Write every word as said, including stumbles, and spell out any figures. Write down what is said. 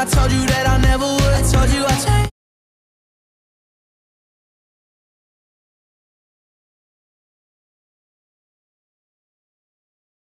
I told you that I never would. I told you I'd change.